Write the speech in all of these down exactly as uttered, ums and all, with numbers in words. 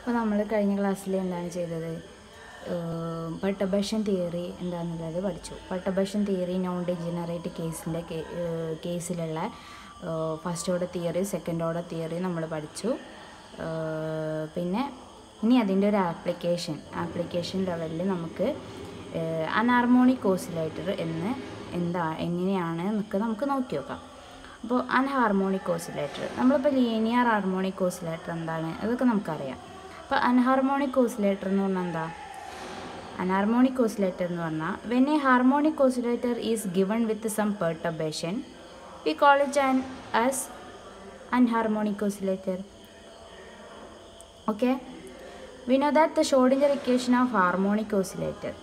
അപ്പോൾ നമ്മൾ കഴിഞ്ഞ ക്ലാസ്സിൽ എന്താണ് ചെയ്തത്? പെർട്ടർബേഷൻ തിയറി എന്താണെന്നുള്ളത് പഠിച്ചു. പെർട്ടർബേഷൻ തിയറി നോൺ ഡിജനറേറ്റ് കേസിൻ്റെ കേസിലുള്ള first order theory, second order theory നമ്മൾ പഠിച്ചു. പിന്നെ ഇനി അതിൻ്റെ ഒരു ആപ്ലിക്കേഷൻ ആപ്ലിക്കേഷൻ ലെവലിൽ നമുക്ക് അൻഹാർമോണിക് ഓസിലേറ്റർ എന്ന് എന്താ എങ്ങനെയാണ് എന്നൊക്കെ നമുക്ക് നോക്കി നോക്കാം. അപ്പോൾ അൻഹാർമോണിക് ഓസിലേറ്റർ, നമ്മളിപ്പോൾ ലീനിയർ ഹാർമോണിക് ഓസിലേറ്റർ എന്താണ് അതൊക്കെ നമുക്കറിയാം. അപ്പോൾ അൻഹാർമോണിക് ഓസിലേറ്റർ എന്ന് പറഞ്ഞാൽ എന്താ? അൻഹാർമോണിക് ഓസിലേറ്റർ എന്ന് പറഞ്ഞാൽ when a harmonic oscillator is given with some perturbation we call it an as anharmonic oscillator. Okay, we know that the Schrodinger equation of harmonic oscillator,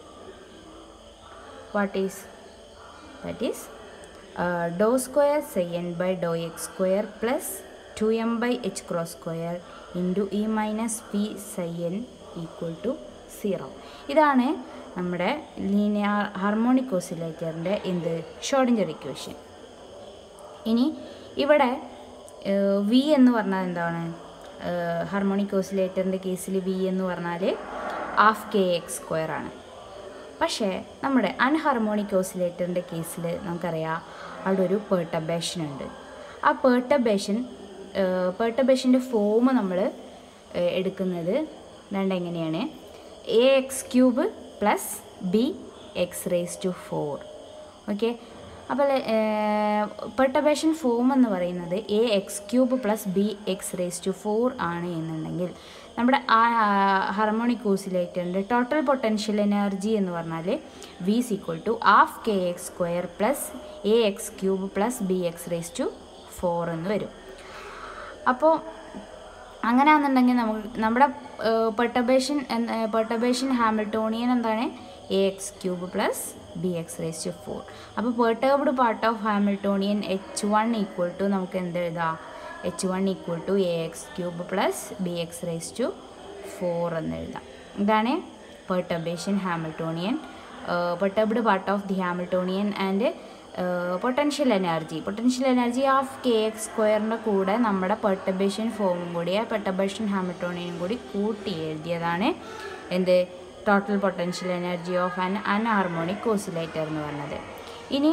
what is that is uh, dou square psi n by dou x square plus two m by h cross square into e minus p psi n equal to zero. ഇതാണ് നമ്മുടെ linear harmonic ഓസിലേറ്ററിൻ്റെ എന്ത് Schrödinger equation. ഇനി ഇവിടെ V എന്ന് പറഞ്ഞാൽ എന്താണ്? Harmonic ഓസിലേറ്ററിൻ്റെ കേസിൽ V എന്ന് പറഞ്ഞാൽ ഹാഫ് കെ എക്സ് സ്ക്വയർ ആണ്. പക്ഷേ നമ്മുടെ അൺഹാർമോണിക് ഓസിലേറ്ററിൻ്റെ കേസിൽ നമുക്കറിയാം അവിടെ ഒരു പെർട്ടർബേഷൻ ഉണ്ട്. ആ പെർട്ടർബേഷൻ പെർട്ടർബേഷൻ്റെ ഫോം നമ്മൾ എടുക്കുന്നത് രണ്ട് എങ്ങനെയാണ്? A X cube plus B X raise to four. Okay, അപ്പോൾ പെർട്ടർബേഷൻ ഫോം എന്ന് പറയുന്നത് A X cube plus B X raise to four ആണ് എന്നുണ്ടെങ്കിൽ നമ്മുടെ ആ ഹാർമോണിക് ഓസിലേറ്ററിൻ്റെ ടോട്ടൽ പൊട്ടൻഷ്യൽ എനർജി എന്ന് പറഞ്ഞാൽ V is equal to half K X square plus A X cube plus B X raise to four എന്ന് വരും. അപ്പോൾ അങ്ങനെയാണെന്നുണ്ടെങ്കിൽ നമുക്ക് നമ്മുടെ പെർട്ടർബേഷൻ പെർട്ടർബേഷൻ ഹാമിൽട്ടോണിയൻ എന്താണ്? A X cube plus B X raise to four. അപ്പോൾ perturbed part of Hamiltonian H one equal to നമുക്ക് എന്ത് എഴുതാം? H one equal to A X cube plus B X raise to four എന്ന് എഴുതാം. ഇതാണ് perturbation Hamiltonian, perturbed part of the Hamiltonian and potential energy. Potential energy of K X സ്ക്വയറിൻ്റെ കൂടെ നമ്മുടെ perturbation ഫോമും കൂടി പെർട്ടർബേഷൻ ഹാമിൽട്ടോണിയനും കൂടി കൂട്ടി എഴുതിയതാണ് എന്ത് total potential energy of an anharmonic oscillator എന്ന് പറഞ്ഞത്. ഇനി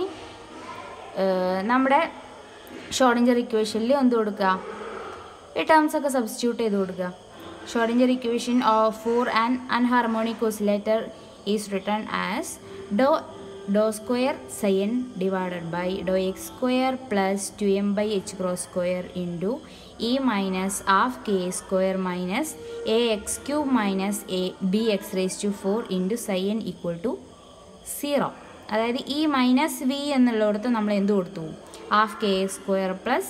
നമ്മുടെ ഷ്രോഡിംഗർ ഇക്വേഷനിൽ എന്ത് കൊടുക്കുക? ഈ ടേംസ് ഒക്കെ സബ്സ്റ്റിറ്റ്യൂട്ട് ചെയ്ത് കൊടുക്കുക. Schrodinger equation of for an anharmonic oscillator is written as doh doh square psi N divided by doh X square plus two M by H cross square into E minus half K square minus A X cube minus A B X raise to four into psi N equal to zero. അതായത് ഈ minus V എന്നുള്ളിടത്ത് നമ്മൾ എന്ത് കൊടുത്തു? Half K X square plus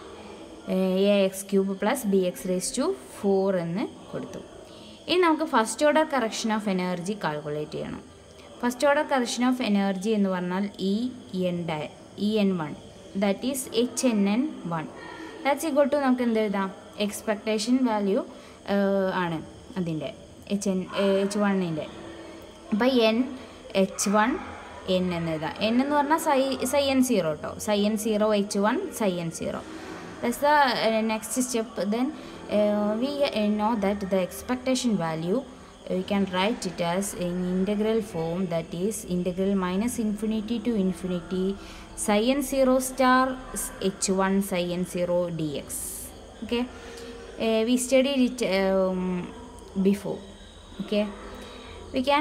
A X cube plus B X raise to four എന്ന് കൊടുത്തു. ഇനി നമുക്ക് first order correction of energy calculate ചെയ്യണം. First order correction of energy എന്ന് പറഞ്ഞാൽ E N the E N one that is H N N one that's equal to നമുക്ക് എന്ത് എഴുതാം? എക്സ്പെക്ടേഷൻ വാല്യൂ ആണ് അതിൻ്റെ എച്ച് എൻ എച്ച് വണ്ണിൻ്റെ. അപ്പോൾ എൻ എച്ച് വൺ എൻ എന്ന് എഴുതാം. എൻ എന്ന് പറഞ്ഞാൽ സൈ സൈ എൻ സീറോ കേട്ടോ. Psi N zero H one psi N zero. That's the next step. Then we know that the expectation value we can write it as in integral form, that is integral minus infinity to infinity psi n zero star h one psi n zero dx. Okay, uh, we studied it um, before. Okay, we can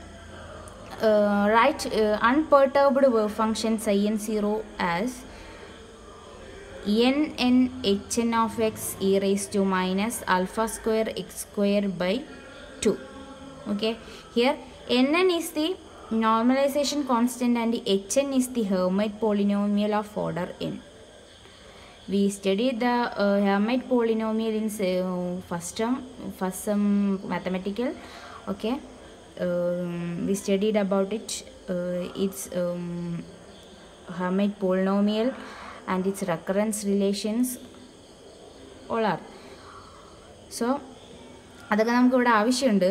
uh, write uh, unperturbed wave function psi n zero as n n h n of x e raised to minus alpha square x square by two. Okay, here nn is the normalization constant and hn is the Hermite polynomial of order n. We studied the uh, Hermite polynomial in uh, first term, first some mathematical. Okay, um, we studied about it. Uh, it's um, Hermite polynomial and its recurrence relations all are. So അതൊക്കെ നമുക്ക് ഇവിടെ ആവശ്യമുണ്ട്.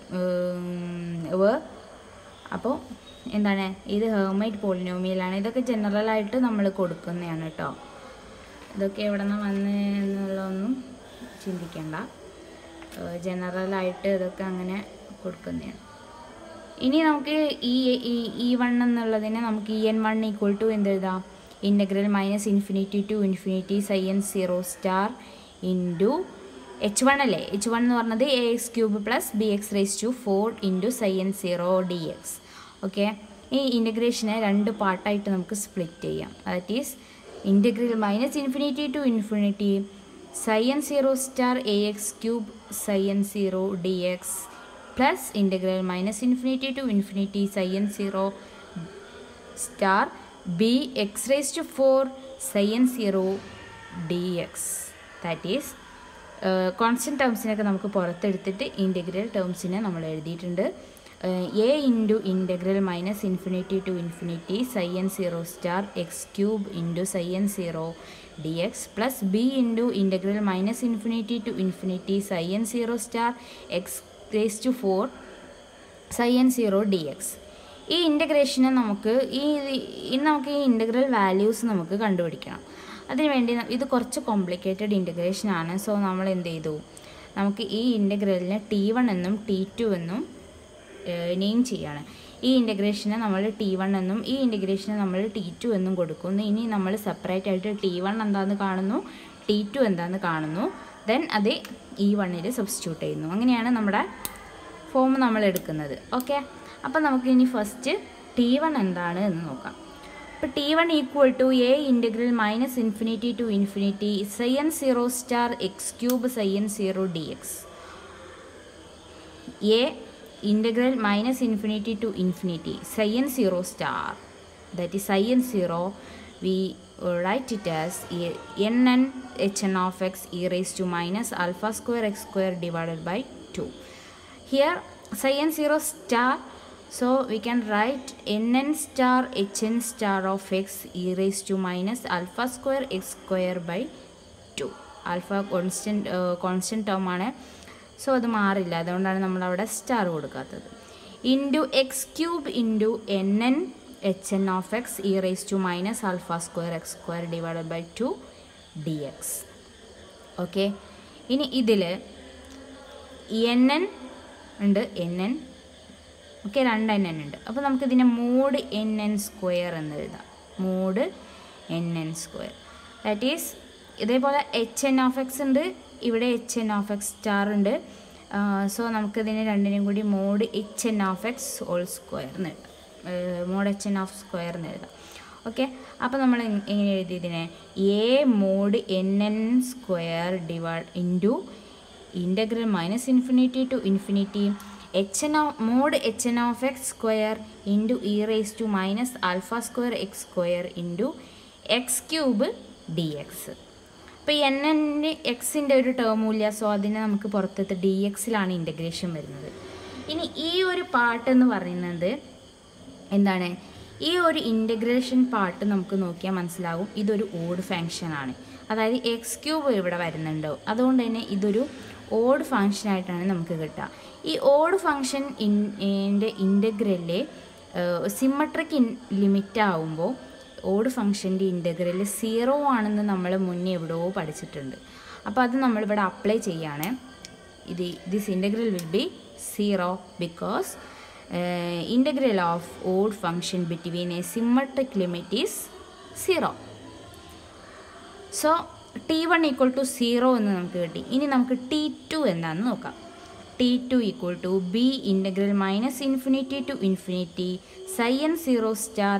അപ്പോൾ എന്താണ് ഇത്? Hermite പോളിനോമിയലാണ്. ഇതൊക്കെ ജനറലായിട്ട് നമ്മൾ കൊടുക്കുന്നതാണ് കേട്ടോ. ഇതൊക്കെ എവിടെ നിന്ന് വന്ന് എന്നുള്ളതൊന്നും ചിന്തിക്കേണ്ട. ജനറലായിട്ട് ഇതൊക്കെ അങ്ങനെ കൊടുക്കുന്നതാണ്. ഇനി നമുക്ക് ഈ ഇ വൺ എന്നുള്ളതിനെ നമുക്ക് E N one equal to എന്തെഴുതാം? Integral minus infinity to infinity psi N zero star into H one അല്ലേ, എച്ച് വൺ എന്ന് പറഞ്ഞത് A X cube plus B X raise to four into psi N zero D X. Okay, ഈ ഇൻ്റഗ്രേഷനെ രണ്ട് പാർട്ടായിട്ട് നമുക്ക് split ചെയ്യാം. That is integral minus infinity to infinity psi N zero star A X cube psi N zero D X plus integral minus infinity to infinity psi N zero star B X raise to four psi N zero D X. That is constant ടേംസിനൊക്കെ നമുക്ക് പുറത്തെടുത്തിട്ട് integral ടേംസിനെ നമ്മൾ എഴുതിയിട്ടുണ്ട്. A into integral minus infinity to infinity psi N zero star X cube into psi N zero D X plus B into integral minus infinity to infinity psi N zero star X raise to four psi N zero D X. ഈ ഇൻ്റഗ്രേഷനെ നമുക്ക് ഈ നമുക്ക് ഈ integral values നമുക്ക് കണ്ടുപിടിക്കണം. അതിനുവേണ്ടി ഇത് കുറച്ച് കോംപ്ലിക്കേറ്റഡ് ഇൻ്റഗ്രേഷനാണ്. സോ നമ്മൾ എന്ത് ചെയ്തു, നമുക്ക് ഈ ഇൻ്റഗ്രലിനെ ടി വൺ എന്നും ടി ടു എന്നും നെയിം ചെയ്യാണ്. ഈ ഇൻ്റഗ്രേഷനെ നമ്മൾ ടി വൺ എന്നും ഈ ഇൻ്റഗ്രേഷനെ നമ്മൾ ടി ടു എന്നും കൊടുക്കുന്നു. ഇനി നമ്മൾ സെപ്പറേറ്റ് ആയിട്ട് ടി വൺ എന്താണെന്ന് കാണുന്നു, ടി ടു എന്താണെന്ന് കാണുന്നു. ദെൻ അത് ഇ വണ്ണിൽ സബ്സ്റ്റിറ്റ്യൂട്ട് ചെയ്യുന്നു. അങ്ങനെയാണ് നമ്മുടെ ഫോം നമ്മൾ എടുക്കുന്നത്. ഓക്കെ, അപ്പം നമുക്ക് ഇനി ഫസ്റ്റ് ടി വൺ എന്താണ് എന്ന് നോക്കാം. അപ്പോൾ T one equal to A integral minus infinity to infinity psi N zero star X cube psi N zero D X. A integral minus infinity to infinity psi n zero star, that is psi n zero, we write it as nn hn of x e raised to minus alpha square x square divided by two. Here psi n zero star, so we can write nn star hn star of x e raised to minus alpha square x square by two. Alpha constant uh, constant term ആണ്. So അത് മാറില്ല, അതുകൊണ്ടാണ് നമ്മളവിടെ star കൊടുക്കാത്തത്. Into X cube into N N H N of X E raise to minus alpha square X square divided by two D X. Okay, ഇനി ഇതിൽ N N ഉണ്ട്, N N okay രണ്ട് N N ഉണ്ട്. അപ്പോൾ നമുക്കിതിനെ mod N N square എന്ന് എഴുതാം. Mod N N square, that is ഇതേപോലെ എച്ച് എൻ ഓഫ് എക്സ് ഉണ്ട്, ഇവിടെ H N of X star ഉണ്ട്. സോ നമുക്കിതിനെ രണ്ടിനും കൂടി mod H N of X whole square എന്ന് എഴുതാം, mod H N of square എന്ന് എഴുതാം. ഓക്കെ, അപ്പോൾ നമ്മൾ എങ്ങനെ എഴുതി ഇതിനെ? A mod N N square divide into integral minus infinity to infinity H N of mod H N of X square into E raise to minus alpha square X square into X cube D X. അപ്പോൾ N എൻ്റെ എക്സിൻ്റെ ഒരു ടേമും ഇല്ല, so അതിനെ നമുക്ക് പുറത്തെടുത്ത് D എക്സിലാണ് integration വരുന്നത്. ഇനി ഈ ഒരു പാർട്ട് എന്ന് പറയുന്നത് എന്താണ്? ഈ ഒരു ഇൻ്റഗ്രേഷൻ പാർട്ട് നമുക്ക് നോക്കിയാൽ മനസ്സിലാകും ഇതൊരു ഓഡ് ഫങ്ഷനാണ്. അതായത് എക്സ് ക്യൂബ് ഇവിടെ വരുന്നുണ്ടോ, അതുകൊണ്ട് തന്നെ ഇതൊരു ഓഡ് ഫങ്ഷനായിട്ടാണ് നമുക്ക് കിട്ടുക. ഈ ഓഡ് ഫങ്ഷൻ ഇൻ്റെ ഇൻ്റഗ്രലിൽ സിമ്മട്രിക് ഇൻ ലിമിറ്റ് ആവുമ്പോൾ ഓഡ് ഫംഗ്ഷൻ്റെ ഇൻ്റഗ്രൽ സീറോ ആണെന്ന് നമ്മൾ മുന്നേ എവിടെയോ പഠിച്ചിട്ടുണ്ട്. അപ്പോൾ അത് നമ്മളിവിടെ അപ്ലൈ ചെയ്യാണ്. ഇത് this integral will be zero because integral of odd function between a symmetric limit is zero. So T one equal to zero എന്ന് നമുക്ക് കിട്ടി. ഇനി നമുക്ക് ടി ടു എന്താണെന്ന് നോക്കാം. T two equal to B integral minus infinity to infinity psi N zero star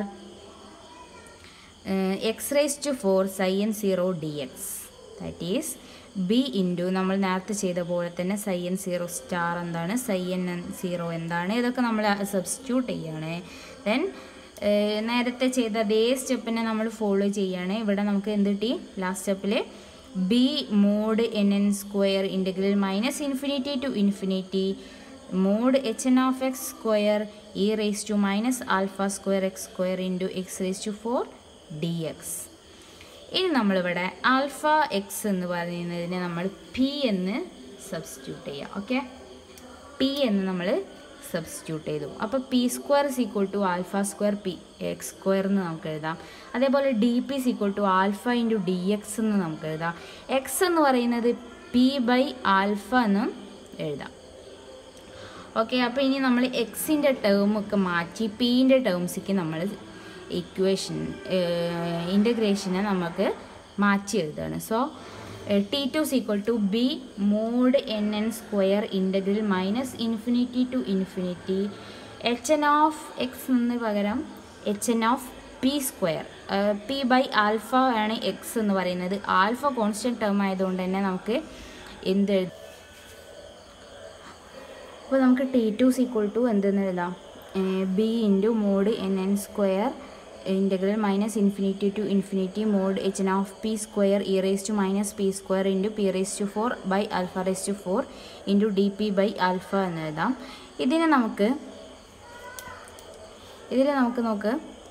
X raise to four psi N zero D X. That is B into നമ്മൾ നേരത്തെ ചെയ്ത പോലെ തന്നെ സൈ എൻ സീറോ സ്റ്റാർ എന്താണ്, സൈ N zero എന്താണ്, ഇതൊക്കെ നമ്മൾ substitute ചെയ്യുകയാണ്. ദെൻ നേരത്തെ ചെയ്ത അതേ സ്റ്റെപ്പിനെ നമ്മൾ ഫോളോ ചെയ്യുകയാണ്. ഇവിടെ നമുക്ക് എന്ത് കിട്ടി? ലാസ്റ്റ് സ്റ്റെപ്പിൽ B mod N N square integral minus infinity to infinity mod H N of X square E raise to minus alpha square X square into X raise to four D X. ഇനി നമ്മളിവിടെ alpha X എന്ന് പറയുന്നതിനെ നമ്മൾ P എന്ന് substitute ചെയ്യാം. Okay, P എന്ന് നമ്മൾ substitute ചെയ്തു. അപ്പോൾ P square is equal to alpha square P X square എന്ന് നമുക്ക് എഴുതാം. അതേപോലെ D P is equal to alpha into D X എന്ന് നമുക്ക് എഴുതാം. എക്സ് എന്ന് പറയുന്നത് പി ബൈ ആൽഫ എന്നും എഴുതാം. ഓക്കെ, അപ്പോൾ ഇനി നമ്മൾ എക്സിൻ്റെ ടേമൊക്കെ മാറ്റി പീൻ്റെ ടേംസിക്ക് നമ്മൾ ഇക്വേഷൻ ഇൻ്റഗ്രേഷനെ നമുക്ക് മാറ്റി എഴുതാണ്. So T two is equal to b mod n n square integral minus infinity to infinity H N of X എന്ന് പകരം H N of P square. P by alpha ആണ് എക്സ് എന്ന് പറയുന്നത്. ആൽഫ കോൺസ്റ്റൻറ്റ് ടേം ആയതുകൊണ്ട് തന്നെ നമുക്ക് എന്ത് എഴുതാം? അപ്പോൾ നമുക്ക് T two is equal to എന്തെന്ന് എഴുതാം? B into mod N N square integral minus infinity to infinity mod h n of p square e raised to minus p square into p raised to four by alpha raised to four into dp by alpha എന്ന് എഴുതാം. ഇതിനെ നമുക്ക് ഇതിൽ നമുക്ക് നോക്ക്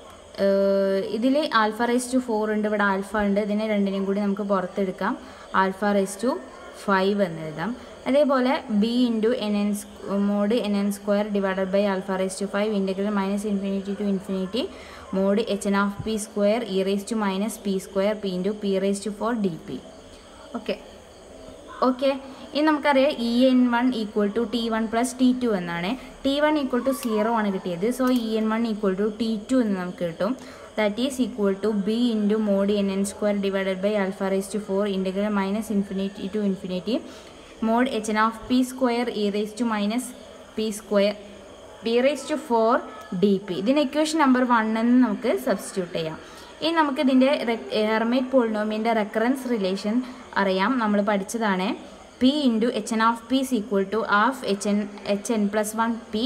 ഇതിൽ alpha raise to four ഉണ്ട്, ഇവിടെ ആൽഫ ഉണ്ട്. ഇതിനെ രണ്ടിനെയും കൂടി നമുക്ക് പുറത്തെടുക്കാം. ആൽഫ റേസ് ടു ഫൈവ് എന്ന് എഴുതാം. അതേപോലെ B into N N mod N N square divided by alpha raise to five integral minus infinity to infinity mod H N of P square E raise to minus P square P into P raise to four D P. Okay okay ഇനി നമുക്കറിയാം E N one equal to T one plus T two എന്നാണ്. T one equal to zero ആണ് കിട്ടിയത്. So E N one equal to T two എന്ന് നമുക്ക് കിട്ടും. That is equal to B into mod N N square divided by alpha raise to four integral minus infinity to infinity mod H N of P square E raise to minus P square P raise to four D P. ഇതിന് equation number one എന്ന് നമുക്ക് substitute ചെയ്യാം. ഇനി നമുക്ക് ഇതിൻ്റെ Hermite പോളിനോമിയൻ്റെ recurrence relation അറിയാം, നമ്മൾ പഠിച്ചതാണ്. P into H N of P is equal to half H N H N plus one P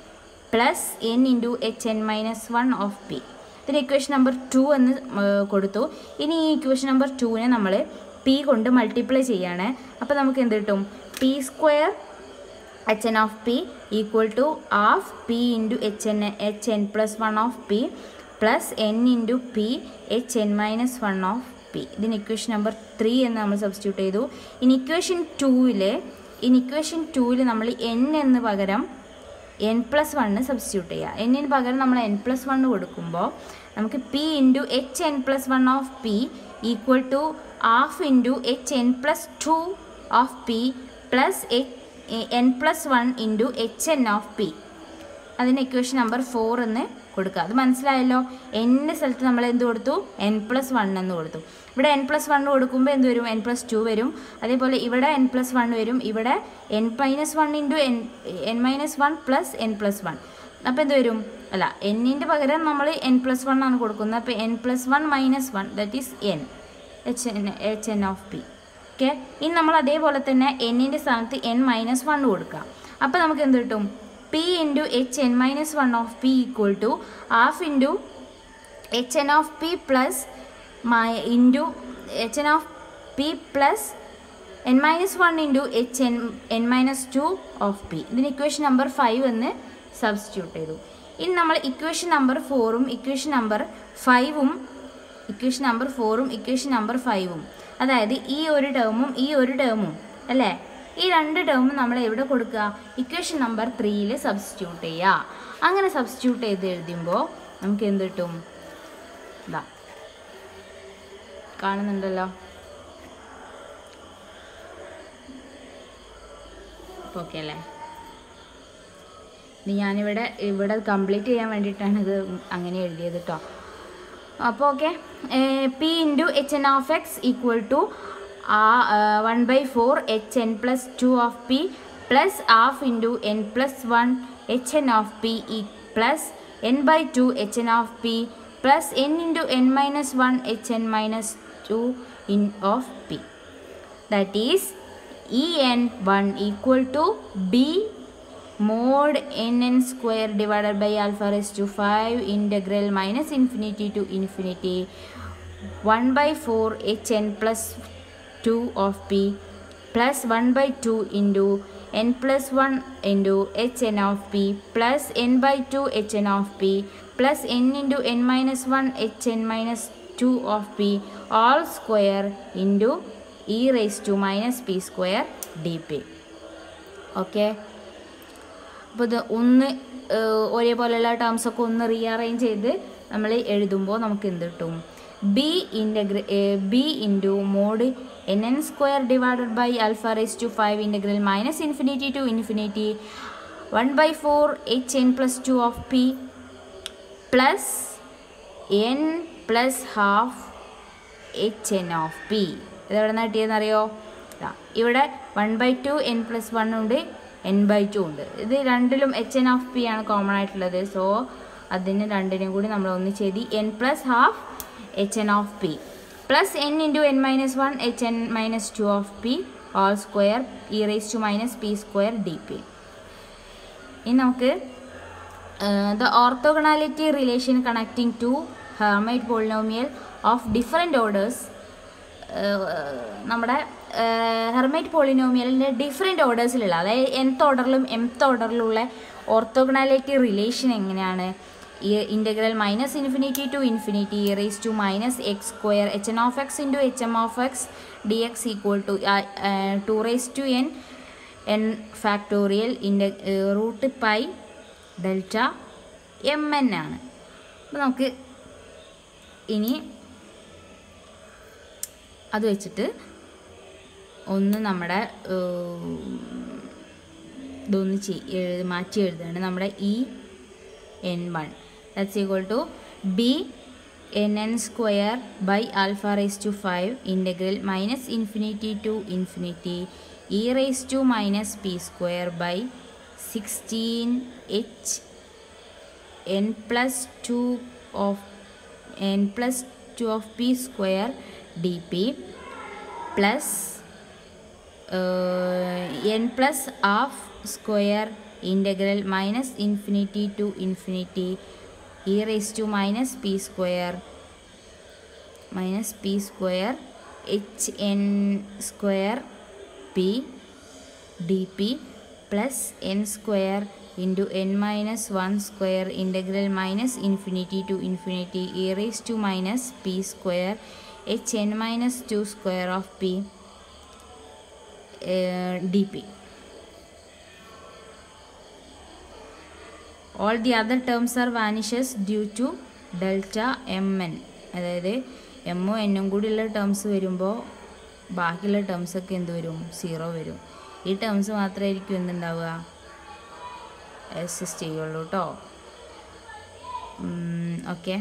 plus N into H N minus one of P. ഇതിന് ഇക്വേഷൻ നമ്പർ ടു എന്ന് കൊടുത്തു. ഇനി ഈ equation number ടുവിനെ നമ്മൾ P കൊണ്ട് multiply ചെയ്യാണ്. അപ്പോൾ നമുക്ക് എന്ത് കിട്ടും? P square H N of P equal to half P into H N H N plus one of P plus N into P H N minus one of P. ഇതിന് equation number three എന്ന് നമ്മൾ substitute ചെയ്തു. ഇനി equation ടൂവിൽ ഇനി equation ടൂവിൽ നമ്മൾ N എന്ന് പകരം എൻ പ്ലസ് വണ്ണ് സബ്സ്റ്റിറ്റ്യൂട്ട് ചെയ്യുക. എന്നിന് പകരം നമ്മൾ എൻ പ്ലസ് വണ്ണ് കൊടുക്കുമ്പോൾ നമുക്ക് P into H N plus one of P equal to half into H N plus two of P plus H N plus one into H N of P. അതിന് equation number four എന്ന് കൊടുക്കുക. അത് മനസ്സിലായല്ലോ. എൻ്റെ സ്ഥലത്ത് നമ്മൾ എന്ത് കൊടുത്തു? എൻ പ്ലസ് വൺ എന്ന് കൊടുത്തു. ഇവിടെ എൻ പ്ലസ് വൺ കൊടുക്കുമ്പോൾ എന്ത് വരും? എൻ പ്ലസ് ടു വരും. അതേപോലെ ഇവിടെ എൻ പ്ലസ് വൺ വരും. ഇവിടെ N minus one into N N minus one plus N plus one. അപ്പോൾ എന്ത് വരും? അല്ല, എന്നിൻ്റെ പകരം നമ്മൾ എൻ പ്ലസ് വൺ ആണ് കൊടുക്കുന്നത്. അപ്പോൾ N plus one minus one that is N H N H N of P. Okay, ഇനി നമ്മൾ അതേപോലെ തന്നെ എന്നിൻ്റെ സ്ഥാനത്ത് എൻ മൈനസ് വൺ കൊടുക്കുക. അപ്പോൾ നമുക്ക് എന്ത് കിട്ടും? P into H N minus one of P equal to half into H N of P plus my into H N of P plus N minus one into H N N minus two of P. ഇതിന് equation number five എന്ന് substitute ചെയ്തു. ഇനി നമ്മൾ equation number ഫോറും equation number ഫൈവും equation number ഫോറും equation number ഫൈവും അതായത് ഈ ഒരു ടേമും ഈ ഒരു ടേമും അല്ലേ, ഈ രണ്ട് ടേമും നമ്മൾ എവിടെ കൊടുക്കുക? ഇക്വേഷൻ നമ്പർ ത്രീയിൽ സബ്സ്റ്റിറ്റ്യൂട്ട് ചെയ്യുക. അങ്ങനെ സബ്സ്റ്റിറ്റ്യൂട്ട് ചെയ്ത് എഴുതുമ്പോൾ നമുക്ക് എന്ത് കിട്ടും? ഇതാ കാണുന്നുണ്ടല്ലോ. ഓക്കെ അല്ലേ? ഇനി ഞാനിവിടെ ഇവിടെ കംപ്ലീറ്റ് ചെയ്യാൻ വേണ്ടിയിട്ടാണ് ഇത് അങ്ങനെ എഴുതിയത് കേട്ടോ. അപ്പോൾ okay, P into H N of X equal to one by four H N plus two of P plus half into N plus one H N of P ഈ plus N by two H N of P plus N into N minus one H N minus two in of P. That is E N one equal to B mod n n square divided by alpha raised to five integral minus infinity to infinity one by four h n plus two of p plus one by two into n plus one into h n of p plus n by two h n of p plus n into n minus one h n minus two of p all square into e raised to minus p square dp. Okay, അപ്പോൾ ഇത് ഒന്ന് ഒരേപോലെയുള്ള ടേംസൊക്കെ ഒന്ന് rearrange ചെയ്ത് നമ്മൾ എഴുതുമ്പോൾ നമുക്ക് എന്ത് കിട്ടും? b integral uh, b into mod nn square divided by alpha raised to five integral minus infinity to infinity one by four hn plus two of p plus n plus half hn of p. ഇതെവിടെ നിന്ന് കിട്ടിയെന്നറിയോ? ഇവിടെ one by two N plus one ഉണ്ട്, N by two ഉണ്ട്. ഇത് രണ്ടിലും H N of P ആണ് common ആയിട്ടുള്ളത്. സോ അതിന് രണ്ടിനും കൂടി നമ്മൾ ഒന്നിച്ച് എഴുതി N plus half H N of P plus N into N minus one H N minus two of P all square E raise to minus P square D P. ഇനി നമുക്ക് the orthogonality relation connecting to Hermite polynomial of different orders. നമ്മുടെ Hermite പോളിനോമിയലിൻ്റെ different ഓർഡേഴ്സിലുള്ള, അതായത് nth ഓർഡറിലും mth ഓർഡറിലുള്ള orthogonality relation എങ്ങനെയാണ്? Integral minus infinity to infinity E raise to minus X square H N of X into H M of X D X equal to two raise to N N factorial into root pi delta M N ആണ്. അപ്പോൾ നമുക്ക് ഇനി അത് വെച്ചിട്ട് ഒന്ന് നമ്മുടെ ഇതൊന്ന് ചെയ് മാറ്റി എഴുതുകയാണ്. നമ്മുടെ E N one that's equal to B N N square by alpha raise to five integral minus infinity to infinity E raise to minus P square by sixteen H N plus two of N plus two of P square D P plus N plus half square integral minus infinity to infinity E raise to minus P square minus P square H N square P D P plus N square into N minus one square integral minus infinity to infinity E raise to minus P square H N minus two square of P D P. All the other terms are vanishes due to delta mn. അതായത് എമ്മും എന്നും കൂടിയുള്ള terms വരുമ്പോൾ ബാക്കിയുള്ള ടേംസൊക്കെ എന്ത് വരും? Zero വരും. ഈ ടേംസ് മാത്രമായിരിക്കും എന്തുണ്ടാവുക? എക്സിസ്റ്റ് ചെയ്യുള്ളൂ കേട്ടോ. ഓക്കെ,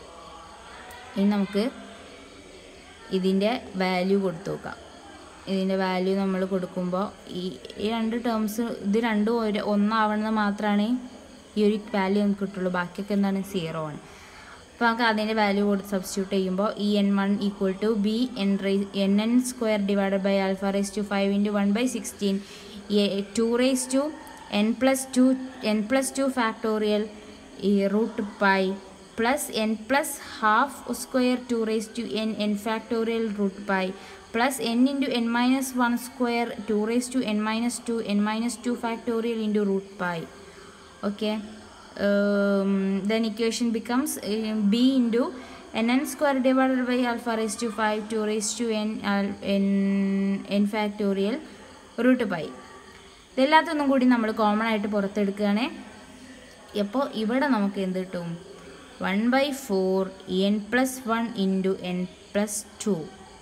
ഇനി നമുക്ക് ഇതിൻ്റെ വാല്യൂ കൊടുത്തു നോക്കാം. ഇതിൻ്റെ വാല്യൂ നമ്മൾ കൊടുക്കുമ്പോൾ ഈ ഈ രണ്ട് ടേംസ് ഇത് രണ്ടും ഒരു ഒന്നാവണമെന്ന് മാത്രമാണ് ഈ ഒരു വാല്യൂ നമുക്ക് കിട്ടുള്ളൂ. ബാക്കിയൊക്കെ എന്താണ്? സീറോ ആണ്. അപ്പോൾ നമുക്ക് അതിൻ്റെ വാല്യൂ കൊടുത്ത് സബ്സ്റ്റിറ്റ്യൂട്ട് ചെയ്യുമ്പോൾ E N one equal to B N raise N N square divided by alpha raise to five into one by sixteen two raise to N plus two N plus two factorial ഈ root pi plus N plus half square two raise to N N factorial root pi plus n into n minus one square two raised to n minus two n minus two factorial into root pi. Okay, um, then equation becomes uh, b into nn square divided by alpha raised to five two raised to n n n factorial root pi. ഇതെല്ലാത്തൊന്നും കൂടി നമ്മൾ common ആയിട്ട് പുറത്തെടുക്കുകയാണ്. അപ്പോൾ ഇവിടെ നമുക്ക് എന്ത് കിട്ടും? One by four N plus one into N plus two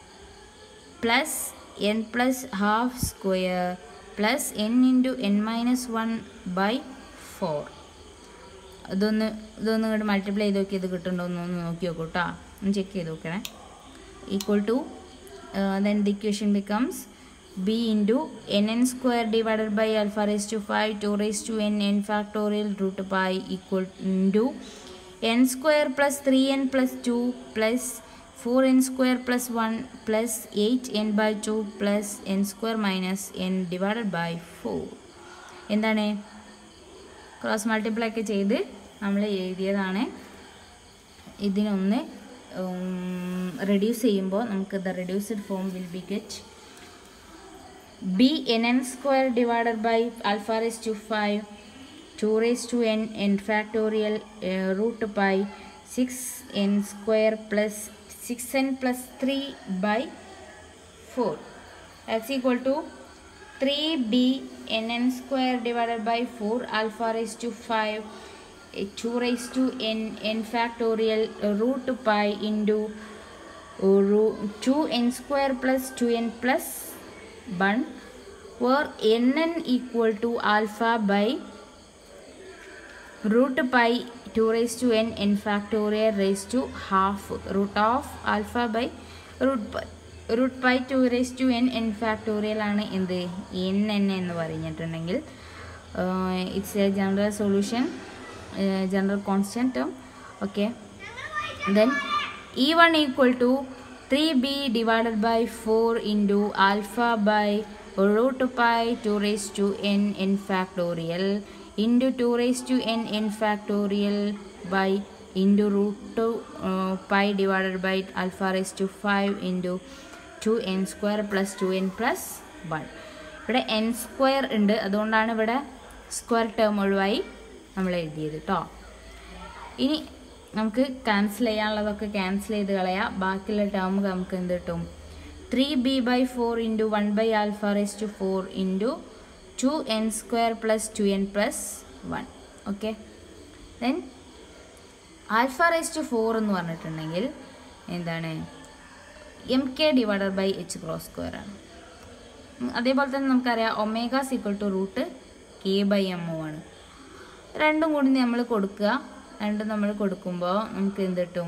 plus n plus half square plus n into n minus one by four. ഇതൊന്ന് ഇതൊന്ന് ഇങ്ങോട്ട് മൾട്ടിപ്ലൈ ചെയ്ത് നോക്കി ഇത് കിട്ടുന്നുണ്ടോ എന്നൊന്ന് നോക്കി നോക്കൂ കേട്ടോ. ഒന്ന് ചെക്ക് ചെയ്ത് നോക്കണേ. Equal to then the equation becomes b into nn square divided by alpha raised to five two raised to n n factorial root pi equal into n square plus three n plus two plus four n square plus one plus eight n by two plus n square minus n divided by four. എന്താണ്? Cross multiply ഒക്കെ ചെയ്ത് നമ്മൾ എഴുതിയതാണ്. ഇതിനൊന്ന് reduce ചെയ്യുമ്പോൾ നമുക്ക് the reduced form will be get B N N square divided by alpha raise to five two raised to n n factorial uh, root pi six n square plus six n plus three by four. That's equal to three b nn square divided by four alpha raised to five uh, two raised to n n factorial uh, root pi into two N square plus two N plus one where nn equal to alpha by root pi two raised to n n factorial raised to half root of alpha by root pi root pi two raised to n n factorial ആണ് എന്ത് nn എന്ന് പറഞ്ഞിട്ടുണ്ടെങ്കിൽ it's a general solution general constant term. Okay, then E one equal to three b divided by four into alpha by root pi two raised to n n factorial into two raised to n n factorial by into root two uh, pi divided by alpha raised to five into two n square plus two n plus one. ഇവിടെ n square ഉണ്ട്, അതുകൊണ്ടാണ് ഇവിടെ square term ഒഴിവായി നമ്മൾ എഴുതിയത് കേട്ടോ. ഇനി നമുക്ക് ക്യാൻസൽ ചെയ്യാനുള്ളതൊക്കെ ക്യാൻസൽ ചെയ്ത് കളയാം. ബാക്കിയുള്ള ടേം നമുക്ക് എന്ത് കിട്ടും? Three B by four into one by alpha raise to four into two N square plus two N plus one. Okay, then alpha raise to four എന്ന് പറഞ്ഞിട്ടുണ്ടെങ്കിൽ എന്താണ്? M K divided by H cross square ആണ്. അതേപോലെ തന്നെ നമുക്കറിയാം omega equal to root K by M O ആണ്. രണ്ടും കൂടി നമ്മൾ കൊടുക്കുക. രണ്ടും നമ്മൾ കൊടുക്കുമ്പോൾ നമുക്ക് എന്ത് കിട്ടും?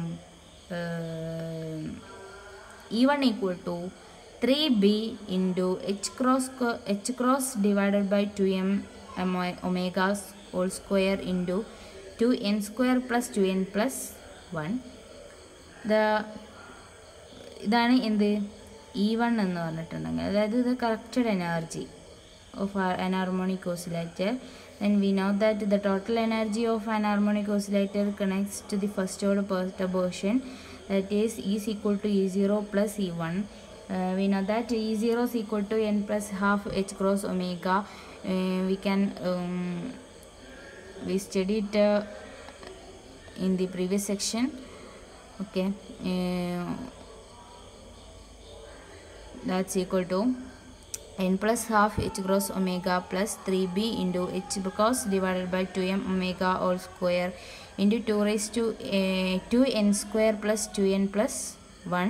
E one equal to three b into h cross h cross divided by two m omega whole square into two n square plus two n plus one. The ഇതാണ് എന്ത് E one എന്ന് പറഞ്ഞിട്ടുണ്ടെങ്കിൽ, അതായത് ഇത് corrected energy of an harmonic oscillator. Then we know that the total energy of an harmonic oscillator connects to the first order perturbation, that is E is equal to E zero plus E one. Uh, we know that E zero is equal to n plus half h cross omega. Uh, we can um, we studied uh, in the previous section. Okay, uh, that's equal to n plus half h cross omega plus three b into h cross divided by two m omega all square into two raised to uh, two n square plus two n plus one.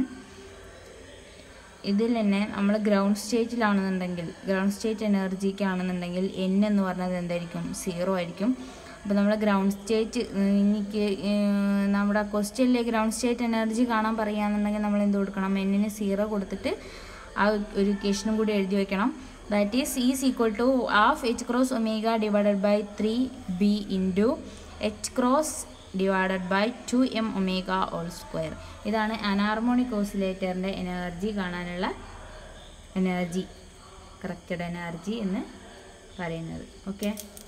ഇതിൽ തന്നെ നമ്മൾ ground സ്റ്റേറ്റിലാണെന്നുണ്ടെങ്കിൽ ground state എനർജിക്കാണെന്നുണ്ടെങ്കിൽ N എന്ന് പറഞ്ഞത് എന്തായിരിക്കും? Zero ആയിരിക്കും. അപ്പോൾ നമ്മൾ ഗ്രൗണ്ട് സ്റ്റേറ്റ് എനിക്ക് നമ്മുടെ ക്വസ്റ്റ്യനിലെ ഗ്രൗണ്ട് സ്റ്റേറ്റ് എനർജി കാണാൻ പറയുകയാണെന്നുണ്ടെങ്കിൽ നമ്മൾ എന്ത് കൊടുക്കണം? എന്നിന് സീറോ കൊടുത്തിട്ട് ആ ഒരു ഇക്വേഷനും കൂടി എഴുതി വെക്കണം. That is is equal to half H cross omega divided by three B into H cross divided by two M omega all square. ഇതാണ് അനാർമോണിക് ഓസിലേറ്ററിൻ്റെ എനർജി കാണാനുള്ള എനർജി, കറക്റ്റഡ് എനർജി എന്ന് പറയുന്നത്. ഓക്കെ.